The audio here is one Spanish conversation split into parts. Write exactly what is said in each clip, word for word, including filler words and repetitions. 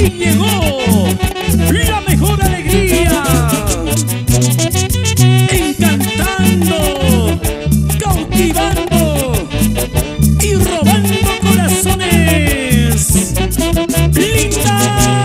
y llegó la mejor alegría, encantando, cautivando y robando corazones. Linda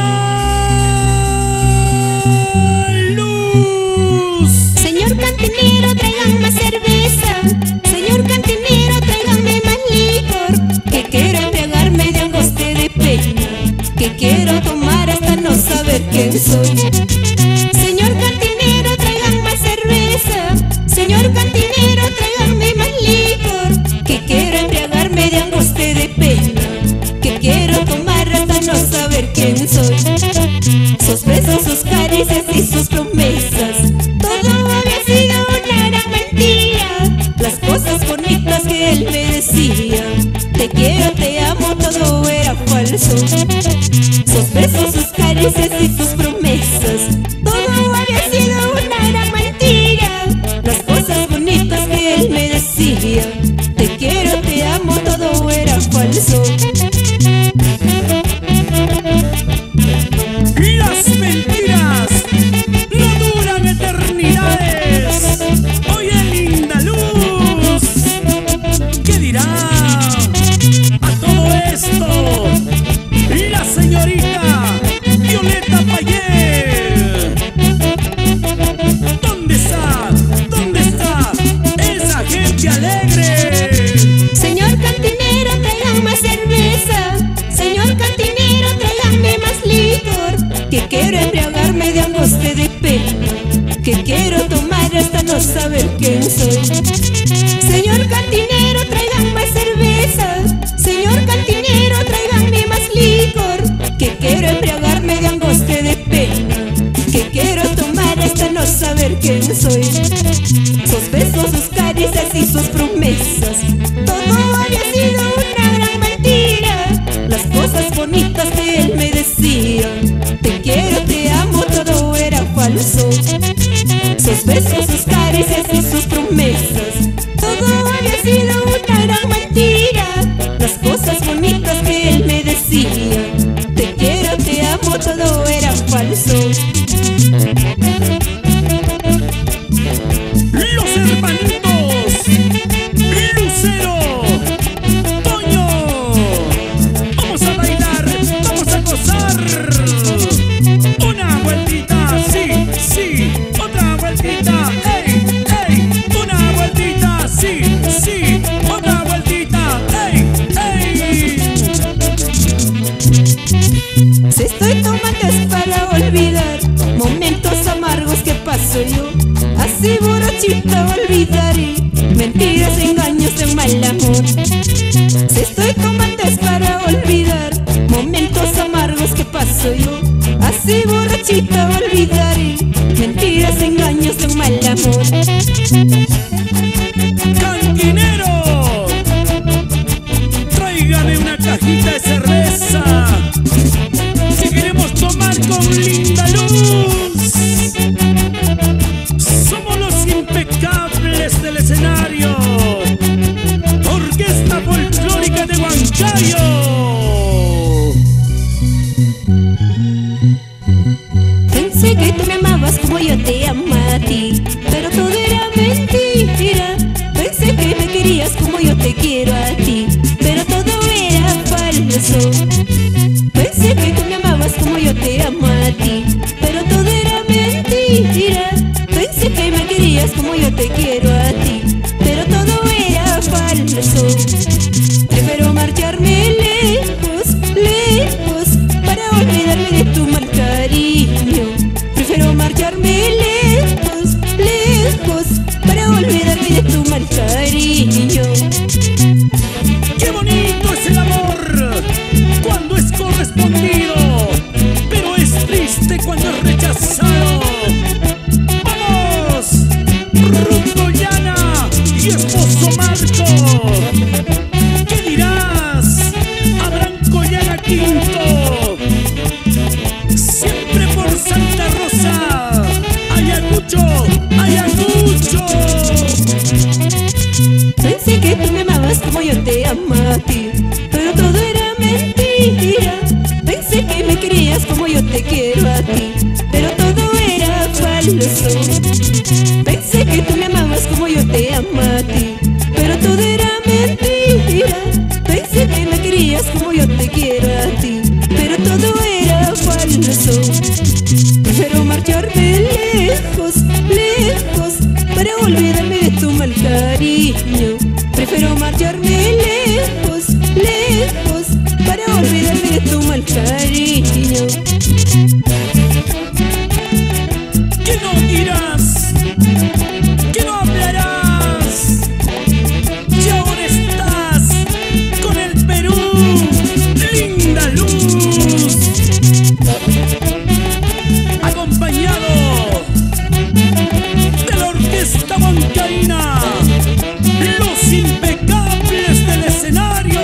Luz. Señor cantinero, traigan más cerveza. Señor cantinero, tráiganme más licor, que quiero embriagarme de angoste de pena, que quiero tomar hasta no saber quién soy. Señor cantinero, traigan más cerveza. Señor cantinero, tráiganme más licor, que quiero embriagarme de angoste de pena, que quiero tomar hasta no saber quién soy. Sus besos, sus caricias y sus promesas, todo había sido una gran mentira. Las cosas bonitas que él me decía, te quiero, te amo, todo era falso. Sus besos, sus caricias y sus promesas, todo había sido una gran mentira. Las cosas bonitas que él me decía, te quiero, te amo, todo era falso. Las mentiras no duran eternidades. Oye, linda Luz, ¿qué dirá a todo esto la señorita Violeta Payet? ¿Dónde está? ¿Dónde está esa gente alegre? Señor cantinero, traigan más cerveza. Señor cantinero, tráiganme más licor, que quiero embriagarme de angoste de pena, que quiero tomar hasta no saber quién soy. Señor cantinero, traigan más cerveza. Señor cantinero, tráiganme más licor, que quiero embriagarme de angoste de pena, que quiero tomar hasta no saber quién soy. Sus besos, sus caricias y sus promesas, todo había sido una gran mentira. Las cosas bonitas que él me decía, te quiero, te amo, todo era falso. Sus besos, sus caricias y sus promesas, todo había sido una gran mentira. Las cosas bonitas que él me decía, te quiero, te amo, todo era falso. Los hermanitos Lucero, Toño, vamos a bailar, vamos a gozar. Una vueltita, sí, sí, otra vueltita, ey, ey, una vueltita, sí, sí, otra vueltita, ey, ey. Si estoy tomando es para olvidar momentos amargos que paso yo, así borrachita olvidaré mentiras, engaños de un mal amor. Si estoy tomando es para olvidar momentos amargos que paso yo, así borrachita olvidaré mentiras, engaños de un mal amor. Cantinero, tráigame una cajita de cerveza, si queremos tomar con linda Luz. Somos los impecables del escenario, Orquesta Folclórica de Huancayo. Pensé que tú me amabas como yo te amo a ti, pero todo era mentira. Pensé que me querías como yo te quiero a ti, pero todo era falso. Pensé que tú me amabas como yo te amo a ti, pero todo era mentira. Pensé que me querías como yo te quiero a ti, pero todo era falso. Prefiero marcharme lejos, lejos, para olvidarme de tu mal cariño. Prefiero marcharme lejos, lejos, para olvidarme de tu mal cariño. ¡Qué bonito es el amor cuando es correspondido, pero es triste cuando es rechazado! ¡Vamos! Ruth Goyana y esposo Marco, ¿qué dirás? Abraham Goyana Quinto, siempre por Santa Rosa, Ayacucho, Ayacucho. Pensé que tú me amabas como yo te amo a ti, pero todo era mentira. Pensé que me querías como falso. Pensé que tú me amabas como yo te amo a ti, pero todo era mentira. Pensé que me querías como yo te quiero a ti, pero todo era falso. Prefiero marcharme lejos, lejos, para olvidarme de tu mal cariño. Prefiero marcharme lejos, lejos, para olvidarme de tu mal cariño. Que no dirás, que no hablarás, y ahora estás con el Perú, linda luz, acompañado de la orquesta huancaína, los impecables del escenario.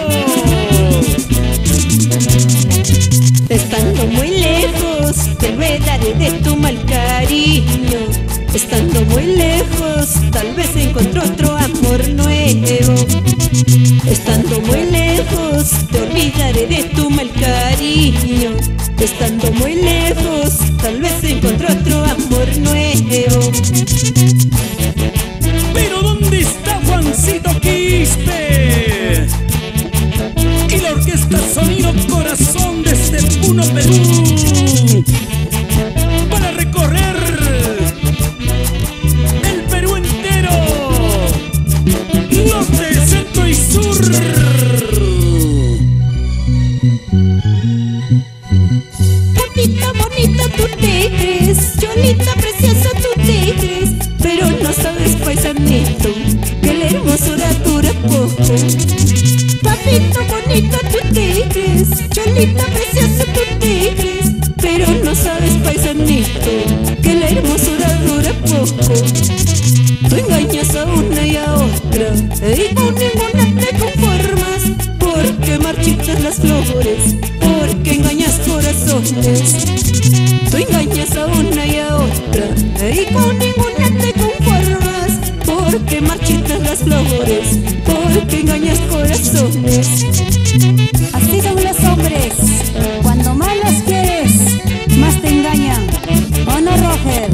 Estando muy lejos, te olvidaré de tu mal cariño. Estando muy lejos, tal vez encontré otro amor nuevo. Estando muy lejos, te olvidaré de tu mal cariño. Estando muy lejos, tal vez encontré otro amor nuevo. Pero ¿dónde está Juancito Quispe? Y la orquesta Sonido Corazón desde Puno, Perú, para recorrer el Perú entero, norte, centro y sur. Papito bonito tú te crees, cholita preciosa tú te crees, pero no sabes, paisanito, que la hermosura dura poco. Papito bonito tú te crees, cholita preciosa tú te crees, pero no sabes, paisanito, que la hermosura dura poco. Tú engañas a una y a otra, y con ninguna te conformas, porque marchitas las flores, porque engañas corazones. Tú engañas a una y a otra, y con ninguna te conformas, porque marchitas las flores, porque engañas corazones. Así son los hombres, cuando más los quieres, más te engañan. ¿O no, Roger?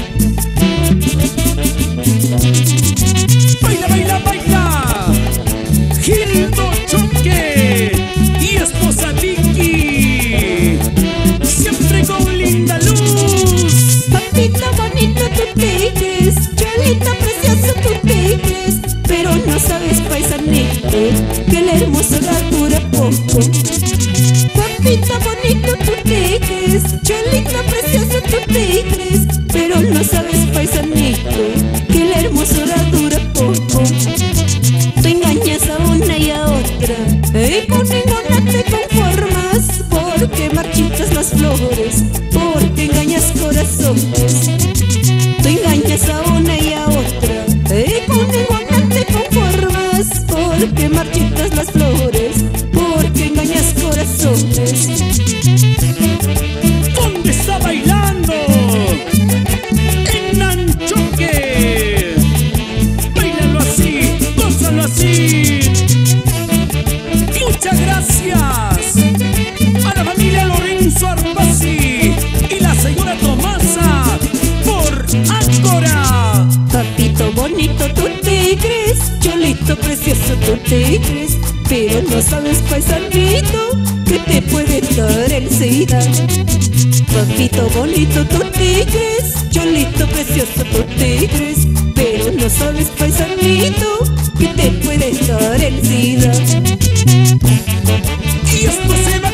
Baila, baila, baila, Gildo Choque y esposa Vicky, siempre con linda luz. Papito bonito tú te crees, cholita preciosa tú te crees, pero no sabes, paisanito, que la hermosura dura poco. Papito bonito tú te crees, cholita preciosa tú te crees, pero no sabes, paisanito, que la hermosura dura poco. Tú engañas a una y a otra, y con ninguna te conformas, porque marchitas las flores, porque engañas corazones. Tú engañas a una y a otra, y con ninguna te conformas, porque marchitas las flores, porque engañas corazones. ¿Dónde está bailando? En Nanchoque. Báilalo así, gózalo así. Muchas gracias a la familia Lorenzo Arpasi y la señora Tomasa por Áncora. Papito bonito tú te crees, cholito precioso tú te crees, pero no sabes, paisanito, que te puede dar el SIDA. Papito bonito tú te crees, cholito precioso tú te crees, pero no sabes, paisanito, que te puede dar el SIDA. Y esto se va